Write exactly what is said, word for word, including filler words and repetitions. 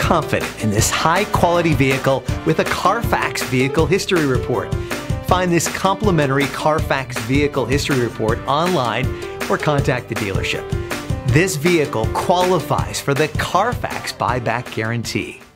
confident in this high-quality vehicle with a Carfax Vehicle History Report. Find this complimentary Carfax Vehicle History Report online or contact the dealership. This vehicle qualifies for the Carfax Buyback Guarantee.